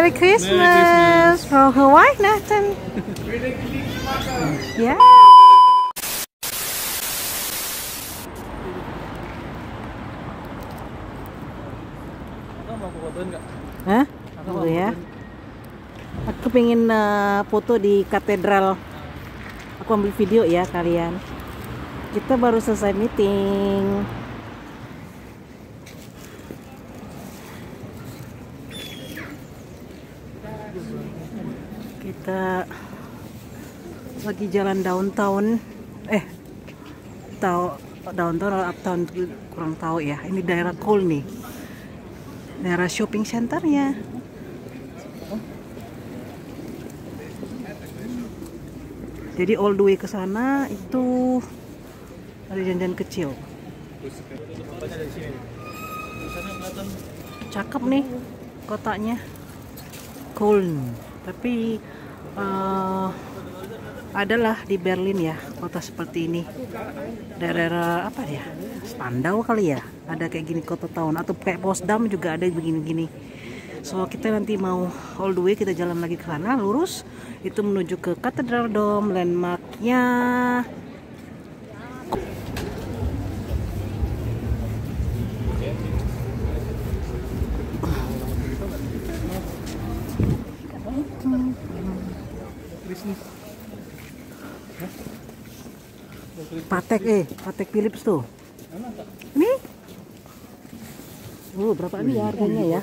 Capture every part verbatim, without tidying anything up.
Merry Christmas from Hawaii, Nathan. Yeah. Hah? Tunggu ya. Aku pengen uh, foto di katedral. Aku ambil video ya kalian. Kita baru selesai meeting. Kita lagi jalan downtown. Eh, tahu downtown atau uptown kurang tahu ya. Ini daerah Cole nih. Daerah shopping centernya. Jadi all the way ke sana itu ada jalan-jalan kecil. Cakep nih kotanya, Köln. Tapi uh, adalah di Berlin ya, kota seperti ini. Daerah apa ya? Spandau kali ya. Ada kayak gini kota tahun atau kayak Potsdam juga ada begini-gini. So kita nanti mau all the way, kita jalan lagi ke sana lurus itu menuju ke Cathedral Dome, landmarknya. Patek eh, Patek Philips tuh. Ini? Oh, berapa ini ya harganya ya?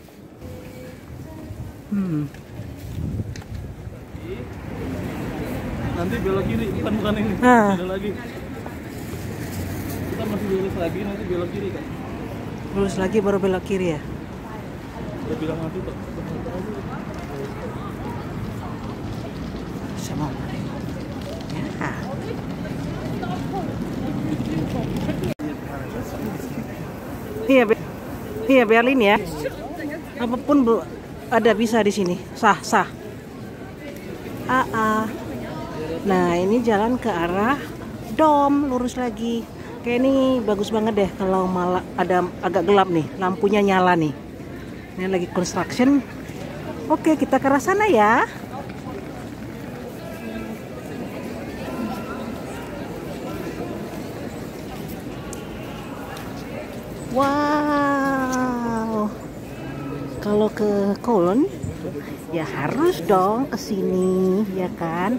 Hmm. Nanti belok kiri, bukan bukan ini. Ah. Ada lagi. Kita masih lurus lagi, nanti belok kiri kan? Lurus lagi baru belok kiri ya? Udah bilang nanti Pak. Sama. Ya. Iya, iya Berlin ya. Apapun bu, ada bisa di sini. Sah, sah. Ah, ah. Nah, ini jalan ke arah Dom, lurus lagi. Kayak ini bagus banget deh kalau malah ada agak gelap nih, lampunya nyala nih. Ini lagi construction. Oke, kita ke arah sana ya. Wow, kalau ke Cologne ya harus dong ke sini, ya kan?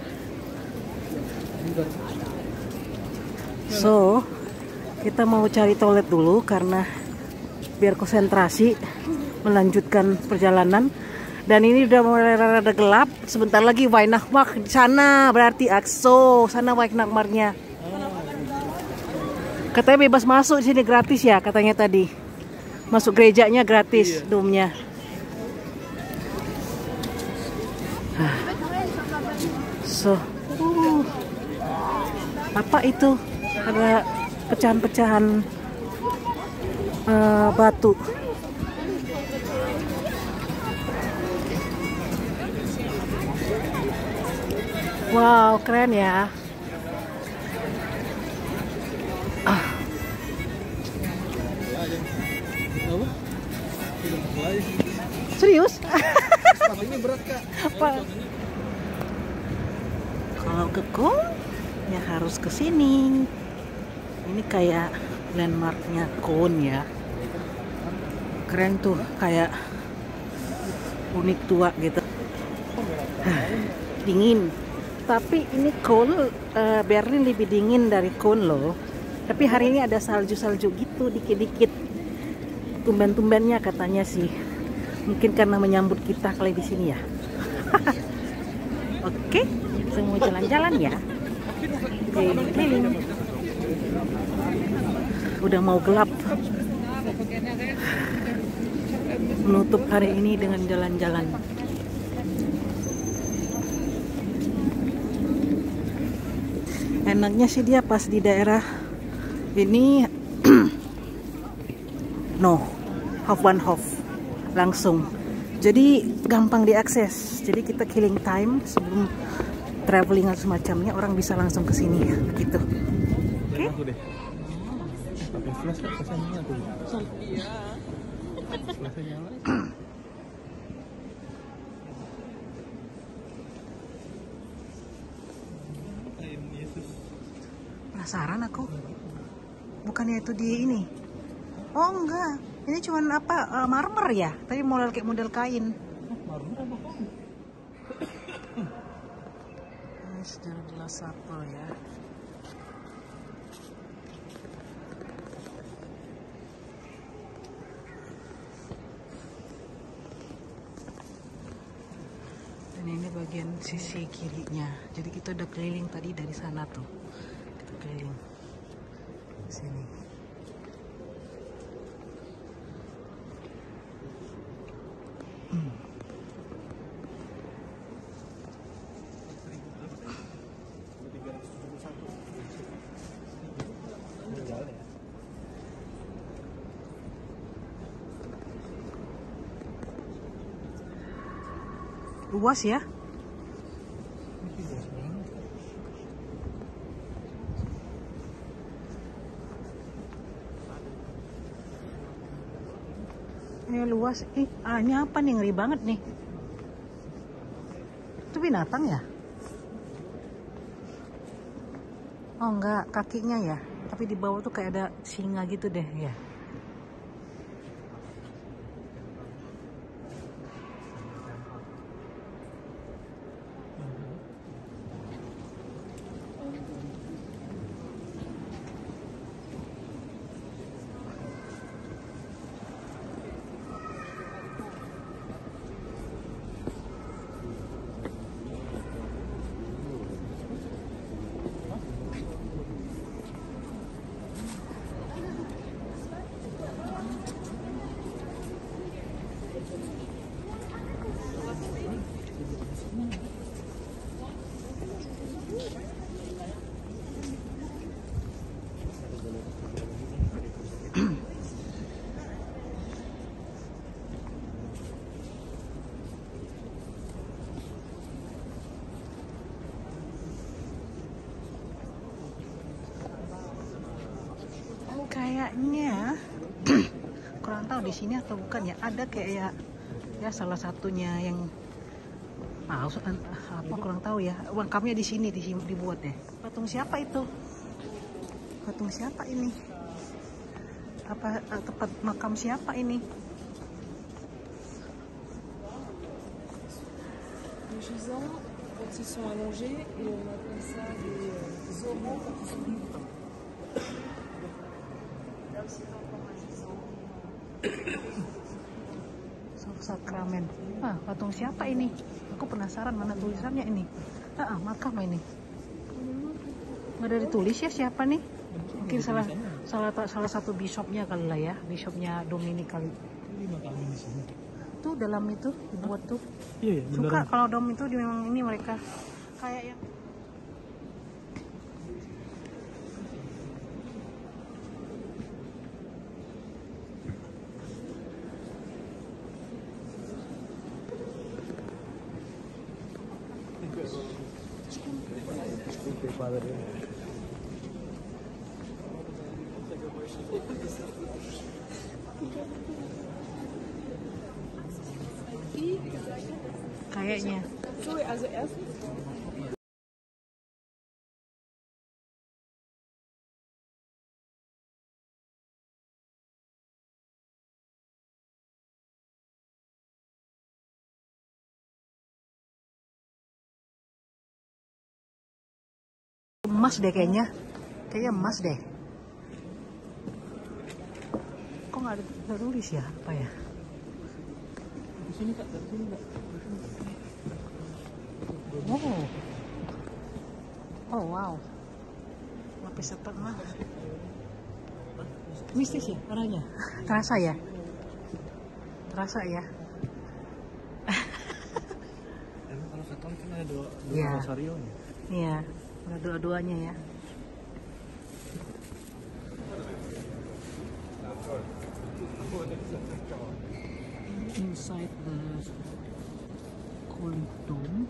So, kita mau cari toilet dulu karena biar konsentrasi melanjutkan perjalanan. Dan ini udah mulai rada gelap. Sebentar lagi Weihnachtsmarkt di sana, berarti Akso, sana Weihnachtsmarktnya. Katanya bebas masuk di sini, gratis ya katanya tadi. Masuk gerejanya gratis, iya. Domnya. So, uh, apa itu? Ada pecahan-pecahan uh, batu. Wow, keren ya. Serius? Ini berat Kak. Apa? Kalau ke Cologne ya harus ke sini. Ini kayak landmarknya Cologne ya. Keren tuh, kayak unik tua gitu. Dingin. Tapi ini Cologne, uh, Berlin lebih dingin dari Cologne loh. Tapi hari ini ada salju-salju gitu dikit-dikit. Tumben-tumbennya katanya sih. Mungkin karena menyambut kita kali di sini ya. Oke, semua jalan-jalan ya. Keliling. Udah mau gelap. Menutup hari ini dengan jalan-jalan. Enaknya sih dia pas di daerah ini no, Hauptbahnhof langsung. Jadi gampang diakses. Jadi kita killing time sebelum traveling atau semacamnya, orang bisa langsung ke sini ya, begitu. Oke. Okay? Pakai flash kan kesannya tuh. Iya. Flashnya nyala. Penasaran aku. Bukannya itu di ini? Oh enggak, ini cuman apa uh, marmer ya? Tapi model kayak model kain. Marmer apa kain? Ini sejarah gelas apel ya. Dan ini bagian sisi kirinya. Jadi kita udah keliling tadi dari sana tuh. Kita keliling sini. Hmm. Luas ya. Ini luas. Ih, ah, ini apa nih? Ngeri banget nih. Itu binatang ya? Oh enggak, kakinya ya. Tapi di bawah tuh kayak ada singa gitu deh ya. Kayaknya kurang tahu di sini atau bukan ya, ada kayak ya salah satunya yang ah, apa kurang tahu ya, lengkapnya di sini di sini dibuat deh. Patung siapa itu? Patung siapa ini? Apa uh, tempat makam siapa ini? Les gisants, quand ils sont allongés, et on appelle ça des oraux quand ils sont libres. Sakramen. Ah, patung siapa ini? Aku penasaran mana tulisannya ini. Ah, ah makam ini. Nggak ada ditulis ya siapa nih? Mungkin salah salah salah satu bishopnya kali lah ya, bishopnya Dominik kali. Tuh dalam itu dibuat tuh. Iya, iya, suka kalau dom itu memang ini mereka kayak yang kayaknya. So, also erstens emas deh kayaknya. Kayaknya emas deh. Kok nggak ada nggak tulis ya? Apa ya? Di sini Kak, dari sini Kak. Oh. Oh wow. Lapis apa mah? Mistis ya warnanya? Terasa ya? Terasa ya? Emang kalau Katolik kan ada dua, dua Iya. rosarionya. Iya, ada dua-duanya ya. Inside the cooling dome.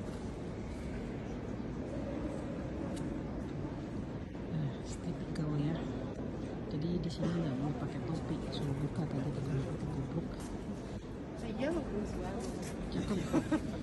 Nah, tipikal ya. Jadi di sini nggak mau pakai topi, suruh buka tadi kita buka goblok. Cakep.